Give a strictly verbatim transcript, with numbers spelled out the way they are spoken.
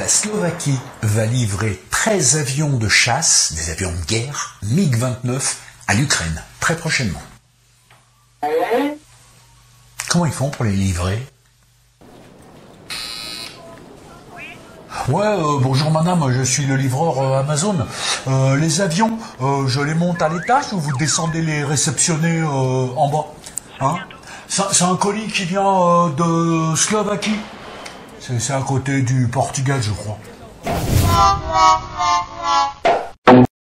La Slovaquie va livrer treize avions de chasse, des avions de guerre, MiG vingt-neuf, à l'Ukraine, très prochainement. Comment ils font pour les livrer? Ouais, euh, bonjour madame, je suis le livreur euh, Amazon. Euh, les avions, euh, je les monte à l'étage ou vous descendez les réceptionner euh, en bas, hein? C'est un colis qui vient euh, de Slovaquie. C'est à côté du Portugal, je crois.